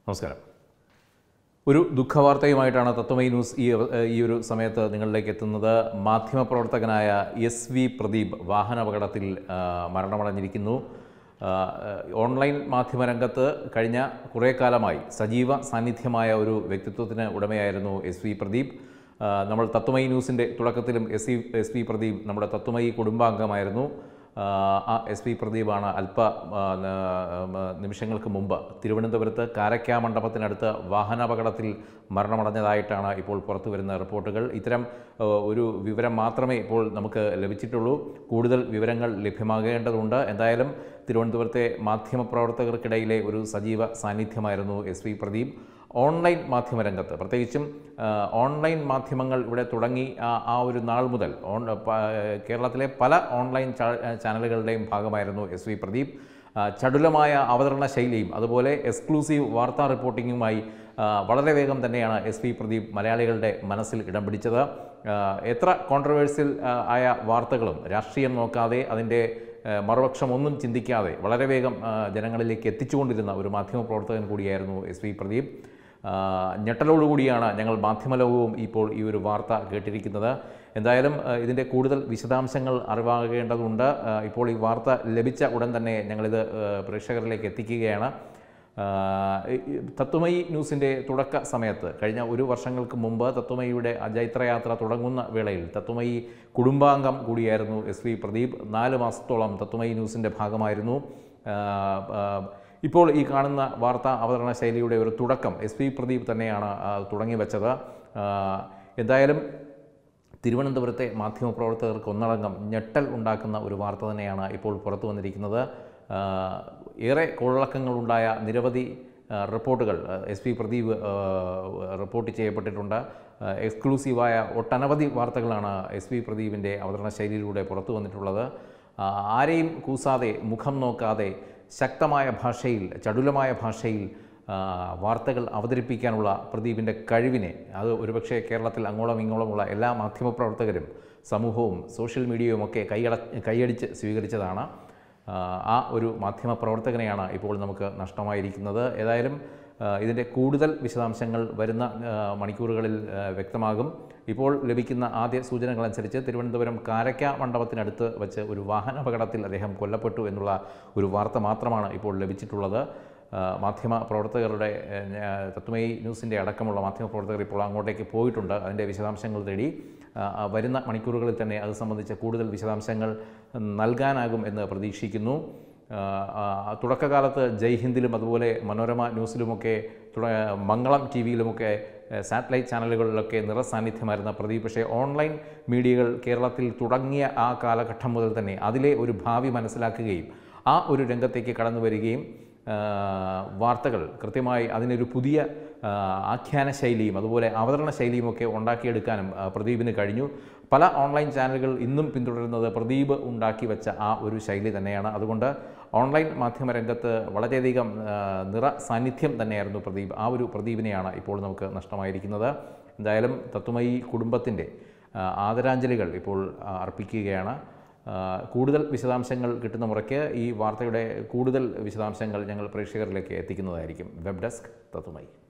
നമസ്കാരം. ഒരു ദുഃഖവാർത്തയുമായിട്ടാണ് തത്വമയി ന്യൂസ് ഈ ഒരു സമയത്ത് നിങ്ങളിലേക്ക് എത്തുന്നത്. മാധ്യമപ്രവർത്തകനായ എസ്.വി. പ്രദീപ് വാഹനാപകടത്തിൽ മരണമടഞ്ഞിരിക്കുന്നു. ഓൺലൈൻ മാധ്യമരംഗത്ത് കഴിഞ്ഞ കുറേ കാലമായി സജീവ സാന്നിധ്യമായ ഒരു വ്യക്തിത്വത്തിന് ഉടമയായിരുന്നു എസ്.വി. പ്രദീപ്. നമ്മൾ തത്വമയി ന്യൂസിൻ്റെ തുടക്കത്തിലും എസ്.വി. പ്രദീപ് നമ്മുടെ തത്വമയി കുടുംബാംഗമായിരുന്നു. ആ എസ്.വി. പ്രദീപാണ് നിമിഷങ്ങൾക്ക് മുമ്പ് തിരുവനന്തപുരത്ത് കാരയ്ക്ക മണ്ഡപത്തിനടുത്ത് വാഹനാപകടത്തിൽ മരണമടഞ്ഞതായിട്ടാണ് ഇപ്പോൾ പുറത്തു വരുന്ന റിപ്പോർട്ടുകൾ. ഇത്തരം ഒരു വിവരം മാത്രമേ ഇപ്പോൾ നമുക്ക് ലഭിച്ചിട്ടുള്ളൂ. കൂടുതൽ വിവരങ്ങൾ ലഭ്യമാകേണ്ടതുണ്ട്. എന്തായാലും തിരുവനന്തപുരത്തെ മാധ്യമപ്രവർത്തകർക്കിടയിലെ ഒരു സജീവ സാന്നിധ്യമായിരുന്നു എസ്.വി. പ്രദീപ്. ഓൺലൈൻ മാധ്യമരംഗത്ത് പ്രത്യേകിച്ചും ഓൺലൈൻ മാധ്യമങ്ങൾ ഇവിടെ തുടങ്ങി ആ ഒരു നാൾ മുതൽ കേരളത്തിലെ പല ഓൺലൈൻ ചാനലുകളുടെയും ഭാഗമായിരുന്നു എസ്.വി. പ്രദീപ്. ചടുലമായ അവതരണ ശൈലിയും അതുപോലെ എക്സ്ക്ലൂസീവ് വാർത്താ റിപ്പോർട്ടിങ്ങുമായി വളരെ വേഗം തന്നെയാണ് എസ്.വി. പ്രദീപ് മലയാളികളുടെ മനസ്സിൽ ഇടം പിടിച്ചത്. എത്ര കോൺട്രവേഴ്സ്യൽ ആയ വാർത്തകളും രാഷ്ട്രീയം നോക്കാതെ അതിൻ്റെ മറുപക്ഷം ഒന്നും ചിന്തിക്കാതെ വളരെ വേഗം ജനങ്ങളിലേക്ക് എത്തിച്ചുകൊണ്ടിരുന്ന ഒരു മാധ്യമപ്രവർത്തകൻ കൂടിയായിരുന്നു എസ്.വി. പ്രദീപ്. ഞെട്ടലോടുകൂടിയാണ് ഞങ്ങൾ മാധ്യമലോകവും ഇപ്പോൾ ഈ ഒരു വാർത്ത കേട്ടിരിക്കുന്നത്. എന്തായാലും ഇതിൻ്റെ കൂടുതൽ വിശദാംശങ്ങൾ അറിവാകേണ്ടതുണ്ട്. ഇപ്പോൾ ഈ വാർത്ത ലഭിച്ച ഉടൻ തന്നെ ഞങ്ങളിത് പ്രേക്ഷകരിലേക്ക് എത്തിക്കുകയാണ്. തത്വമയി ന്യൂസിൻ്റെ തുടക്ക സമയത്ത് കഴിഞ്ഞ ഒരു വർഷങ്ങൾക്ക് മുമ്പ് തത്വമയിയുടെ ജൈത്രയാത്ര തുടങ്ങുന്ന വേളയിൽ തത്വമയി കുടുംബാംഗം കൂടിയായിരുന്നു എസ്.വി. പ്രദീപ്. 4 മാസത്തോളം തത്വമയി ന്യൂസിൻ്റെ ഭാഗമായിരുന്നു. ഇപ്പോൾ ഈ കാണുന്ന വാർത്താ അവതരണ ശൈലിയുടെ ഒരു തുടക്കം എസ്.വി. പ്രദീപ് തന്നെയാണ് തുടങ്ങി വെച്ചത്. എന്തായാലും തിരുവനന്തപുരത്തെ മാധ്യമപ്രവർത്തകർക്ക് ഒന്നടങ്കം ഞെട്ടൽ ഉണ്ടാക്കുന്ന ഒരു വാർത്ത തന്നെയാണ് ഇപ്പോൾ പുറത്തു വന്നിരിക്കുന്നത്. ഏറെ കോളിളക്കങ്ങളുണ്ടായ നിരവധി റിപ്പോർട്ടുകൾ എസ്.വി. പ്രദീപ് റിപ്പോർട്ട് ചെയ്യപ്പെട്ടിട്ടുണ്ട്. എക്സ്ക്ലൂസീവായ ഒട്ടനവധി വാർത്തകളാണ് എസ്.വി. പ്രദീപിൻ്റെ അവതരണ ശൈലിയിലൂടെ പുറത്തു വന്നിട്ടുള്ളത്. ആരെയും കൂസാതെ മുഖം നോക്കാതെ ശക്തമായ ഭാഷയിൽ ചടുലമായ ഭാഷയിൽ വാർത്തകൾ അവതരിപ്പിക്കാനുള്ള പ്രദീപിൻ്റെ കഴിവിനെ അത് ഒരുപക്ഷെ കേരളത്തിൽ അങ്ങോളം ഇങ്ങോളമുള്ള എല്ലാ മാധ്യമപ്രവർത്തകരും സമൂഹവും സോഷ്യൽ മീഡിയയും ഒക്കെ കൈയടിച്ച് സ്വീകരിച്ചതാണ്. ആ ഒരു മാധ്യമപ്രവർത്തകനെയാണ് ഇപ്പോൾ നമുക്ക് നഷ്ടമായിരിക്കുന്നത്. ഏതായാലും ഇതിൻ്റെ കൂടുതൽ വിശദാംശങ്ങൾ വരുന്ന മണിക്കൂറുകളിൽ വ്യക്തമാകും. ഇപ്പോൾ ലഭിക്കുന്ന ആദ്യ സൂചനകളനുസരിച്ച് തിരുവനന്തപുരം കാരയ്ക്ക മണ്ഡപത്തിനടുത്ത് വച്ച് ഒരു വാഹനാപകടത്തിൽ അദ്ദേഹം കൊല്ലപ്പെട്ടു എന്നുള്ള ഒരു വാർത്ത മാത്രമാണ് ഇപ്പോൾ ലഭിച്ചിട്ടുള്ളത്. മാധ്യമപ്രവർത്തകരുടെ തത്വമയി ന്യൂസിൻ്റെ അടക്കമുള്ള മാധ്യമപ്രവർത്തകർ ഇപ്പോൾ അങ്ങോട്ടേക്ക് പോയിട്ടുണ്ട്. അതിൻ്റെ വിശദാംശങ്ങൾ തേടി വരുന്ന മണിക്കൂറുകളിൽ തന്നെ അത് സംബന്ധിച്ച കൂടുതൽ വിശദാംശങ്ങൾ നൽകാനാകും എന്ന് പ്രതീക്ഷിക്കുന്നു. തുടക്കകാലത്ത് ജയ്ഹിന്ദിലും അതുപോലെ മനോരമ ന്യൂസിലുമൊക്കെ മംഗളം ടി വിയിലുമൊക്കെ സാറ്റലൈറ്റ് ചാനലുകളിലൊക്കെ നിറസാന്നിധ്യമായിരുന്ന പ്രദീപ് പക്ഷേ ഓൺലൈൻ മീഡിയകൾ കേരളത്തിൽ തുടങ്ങിയ ആ കാലഘട്ടം മുതൽ തന്നെ അതിലെ ഒരു ഭാവി മനസ്സിലാക്കുകയും ആ ഒരു രംഗത്തേക്ക് കടന്നു വരികയും വാർത്തകൾ കൃത്യമായി അതിനൊരു പുതിയ ആഖ്യാന ശൈലിയും അതുപോലെ അവതരണ ശൈലിയുമൊക്കെ ഉണ്ടാക്കിയെടുക്കാനും പ്രദീപിന് കഴിഞ്ഞു. പല ഓൺലൈൻ ചാനലുകൾ ഇന്നും പിന്തുടരുന്നത് പ്രദീപ് ഉണ്ടാക്കി വെച്ച ആ ഒരു ശൈലി തന്നെയാണ്. അതുകൊണ്ട് ഓൺലൈൻ മാധ്യമരംഗത്ത് വളരെയധികം നിറ സാന്നിധ്യം തന്നെയായിരുന്നു പ്രദീപ്. ആ ഒരു പ്രദീപിനെയാണ് ഇപ്പോൾ നമുക്ക് നഷ്ടമായിരിക്കുന്നത്. എന്തായാലും തത്വമയി കുടുംബത്തിൻ്റെ ആദരാഞ്ജലികൾ ഇപ്പോൾ അർപ്പിക്കുകയാണ്. കൂടുതൽ വിശദാംശങ്ങൾ കിട്ടുന്ന മുറയ്ക്ക് ഈ വാർത്തയുടെ കൂടുതൽ വിശദാംശങ്ങൾ ഞങ്ങൾ പ്രേക്ഷകരിലേക്ക് എത്തിക്കുന്നതായിരിക്കും. Web desk Tatwamayi.